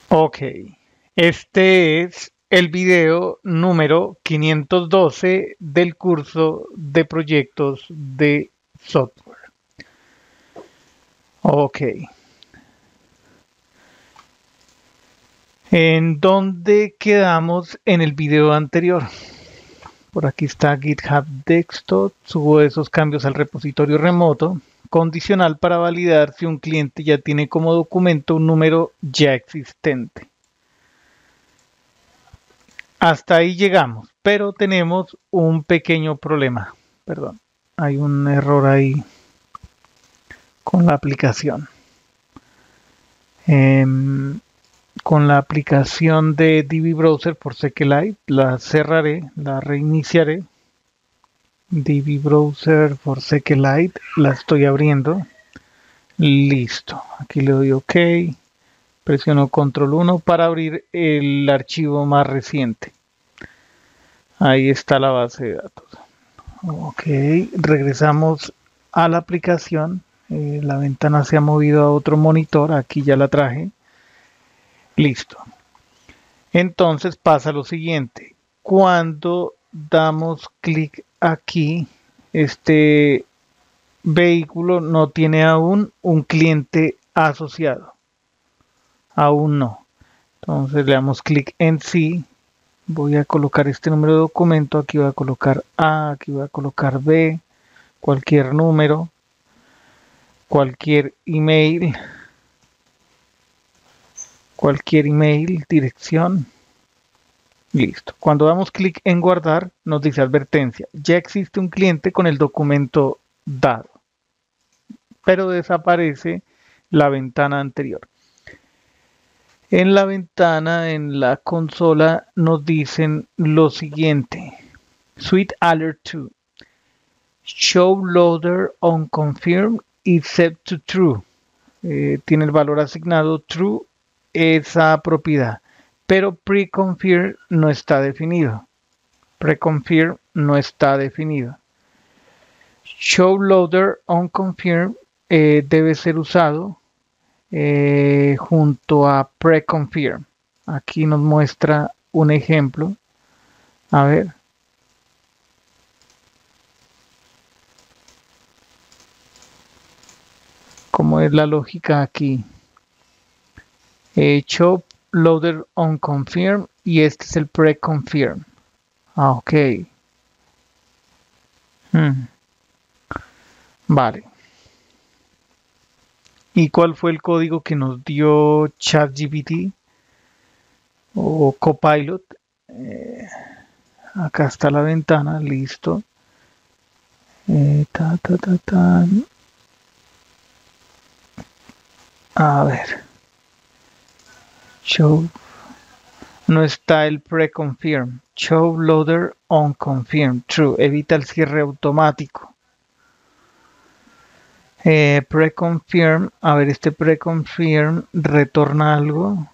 Ok, este es el video número 512 del curso de proyectos de software. Ok, ¿en dónde quedamos en el video anterior? Por aquí está GitHub Desktop, subo esos cambios al repositorio remoto, condicional para validar si un cliente ya tiene como documento un número ya existente. Hasta ahí llegamos, pero tenemos un pequeño problema. Perdón, hay un error ahí con la aplicación. Em, con la aplicación de DB Browser por SQLite, la cerraré, la reiniciaré. DB Browser por SQLite, la estoy abriendo. Listo, aquí le doy OK. Presiono Control 1 para abrir el archivo más reciente. Ahí está la base de datos. Ok, regresamos a la aplicación. La ventana se ha movido a otro monitor. Aquí ya la traje. Listo. Entonces pasa lo siguiente. Cuando damos clic aquí, este vehículo no tiene aún un cliente asociado. Aún no. Entonces le damos clic en sí. Voy a colocar este número de documento. Aquí voy a colocar A, aquí voy a colocar B, cualquier número, cualquier email, dirección. Listo. Cuando damos clic en guardar, nos dice advertencia. Ya existe un cliente con el documento dado, pero desaparece la ventana anterior. En la ventana, en la consola, nos dicen lo siguiente. Suite Alert 2. Show loader on confirm is set to true. Tiene el valor asignado true esa propiedad, pero pre-confirm no está definido. Pre-confirm no está definido. Show loader on confirm debe ser usado junto a pre-confirm. Aquí nos muestra un ejemplo. A ver. ¿Cómo es la lógica aquí? Show loader on confirm y este es el pre-confirm. Ah, ok. Vale. ¿Y cuál fue el código que nos dio ChatGPT o Copilot? Acá está la ventana, listo. Ta, ta, ta, ta. A ver. Show. No está el pre-confirm. Show loader on confirm. True. Evita el cierre automático. Pre-confirm. A ver, este pre-confirm retorna algo.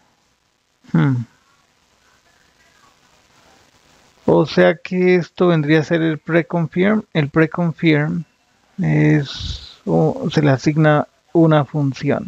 O sea que esto vendría a ser el pre-confirm. El pre-confirm es se le asigna una función.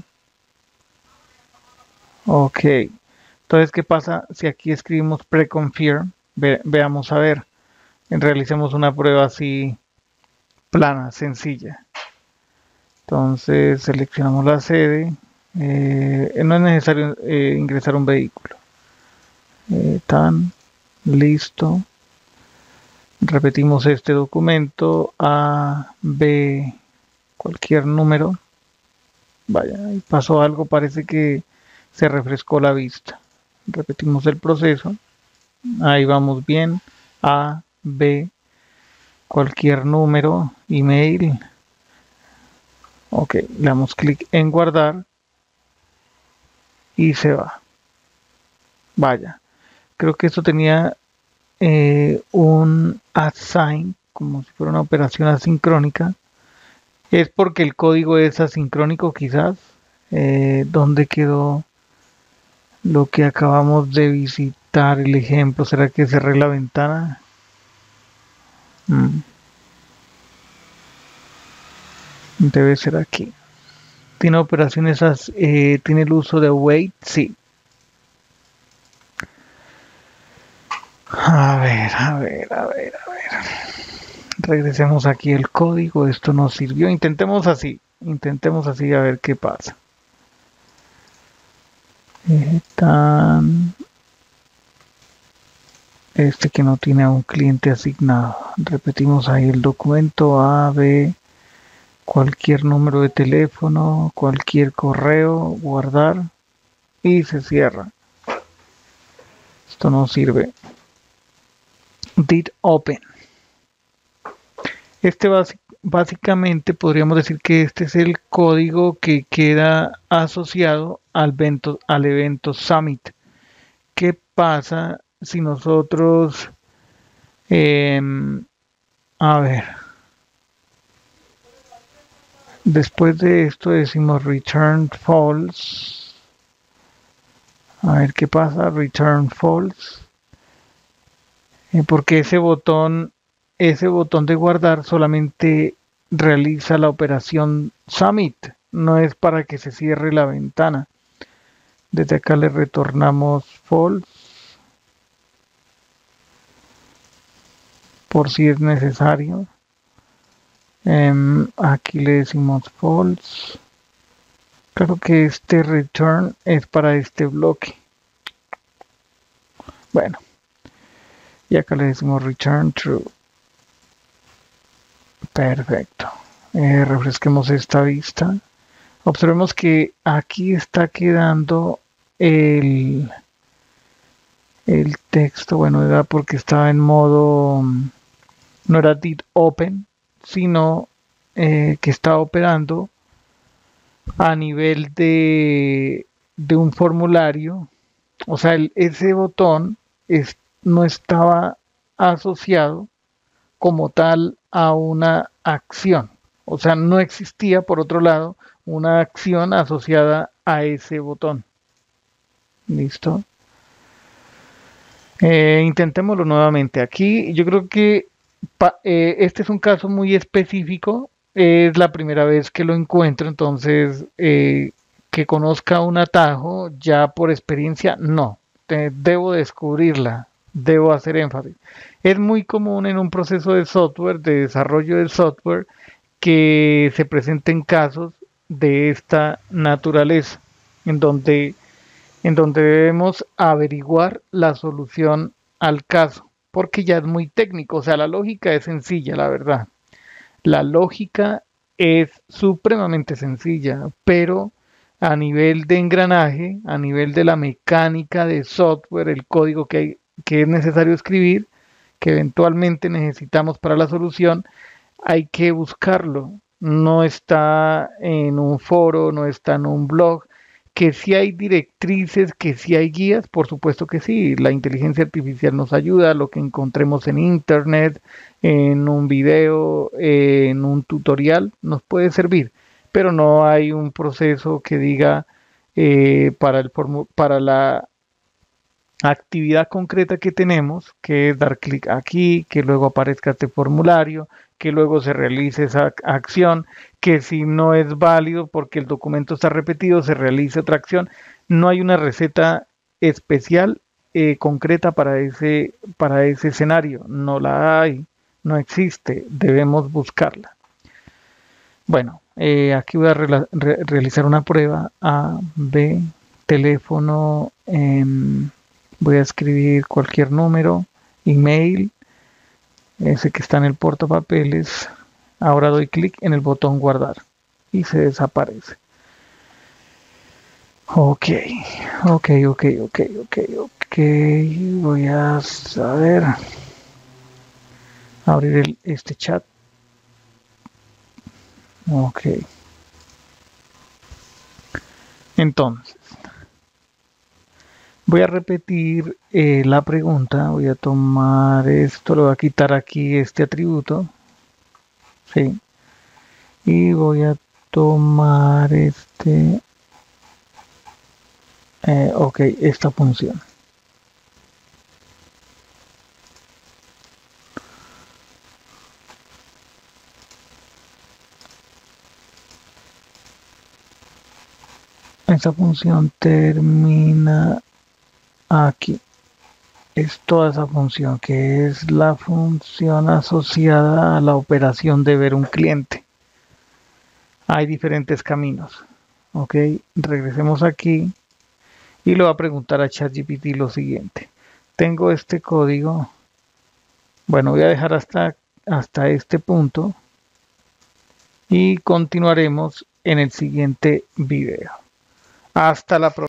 Ok. Entonces, ¿qué pasa si aquí escribimos pre-confirm? Veamos a ver. Realicemos una prueba así plana, sencilla. Entonces, seleccionamos la sede. No es necesario ingresar un vehículo. Tan listo. Repetimos este documento. A, B, cualquier número. Vaya, ahí pasó algo, parece que se refrescó la vista. Repetimos el proceso. Ahí vamos bien. A, B, cualquier número, email. Ok, le damos clic en guardar y se va. Vaya, creo que esto tenía un assign, como si fuera una operación asincrónica. Es porque el código es asincrónico quizás. ¿Dónde quedó lo que acabamos de visitar? El ejemplo, ¿será que cerré la ventana? Debe ser aquí. ¿Tiene operaciones, tiene el uso de await? Sí. A ver, a ver, a ver, a ver. Regresemos aquí el código. Esto nos sirvió. Intentemos así. Intentemos así a ver qué pasa. Tan este que no tiene a un cliente asignado. Repetimos ahí el documento A, B, cualquier número de teléfono, cualquier correo, guardar y se cierra. Esto no sirve. Did open. Este básicamente podríamos decir que este es el código que queda asociado al evento Summit. ¿Qué pasa si nosotros, eh, a ver, después de esto decimos return false? A ver qué pasa, return false. Porque ese botón de guardar solamente realiza la operación Summit, no es para que se cierre la ventana. Desde acá le retornamos false por si es necesario. Aquí le decimos false. Claro que este return es para este bloque. Bueno, y acá le decimos return true. Perfecto. Refresquemos esta vista. Observemos que aquí está quedando el, el texto. Bueno, era porque estaba en modo, no era did open, sino que estaba operando a nivel de un formulario. O sea, ese botón no estaba asociado como tal a una acción. O sea, no existía, por otro lado, una acción asociada a ese botón. ¿Listo? Intentémoslo nuevamente. Aquí yo creo que este es un caso muy específico. Es la primera vez que lo encuentro, entonces que conozca un atajo ya por experiencia, no. Debo descubrirla, debo hacer énfasis. Es muy común en un proceso de software, de desarrollo de software, que se presenten casos de esta naturaleza, en donde debemos averiguar la solución al caso, porque ya es muy técnico, o sea, la lógica es sencilla, la verdad. La lógica es supremamente sencilla, pero a nivel de engranaje, a nivel de la mecánica de software, el código que es necesario escribir, que eventualmente necesitamos para la solución, hay que buscarlo. No está en un foro, no está en un blog. Que si hay directrices, que si hay guías, por supuesto que sí. La inteligencia artificial nos ayuda, lo que encontremos en internet, en un video, en un tutorial, nos puede servir. Pero no hay un proceso que diga para la actividad concreta que tenemos, que es dar clic aquí, que luego aparezca este formulario, que luego se realice esa acción, que si no es válido porque el documento está repetido, se realice otra acción. No hay una receta especial concreta para ese escenario. No la hay, no existe, debemos buscarla. Bueno, aquí voy a realizar una prueba. A, B, teléfono, voy a escribir cualquier número, email, ese que está en el portapapeles. Ahora doy clic en el botón guardar y se desaparece. Ok, ok, ok, ok, ok, ok. Voy a saber abrir este chat. Ok. Entonces, voy a repetir la pregunta. Voy a tomar esto, lo voy a quitar aquí este atributo. Sí. Y voy a tomar ok, esta función. Esta función termina aquí. es toda esa función, que es la función asociada a la operación de ver un cliente. Hay diferentes caminos. Ok, regresemos aquí y le voy a preguntar a ChatGPT lo siguiente. Tengo este código. Bueno, voy a dejar hasta este punto y continuaremos en el siguiente video. Hasta la próxima.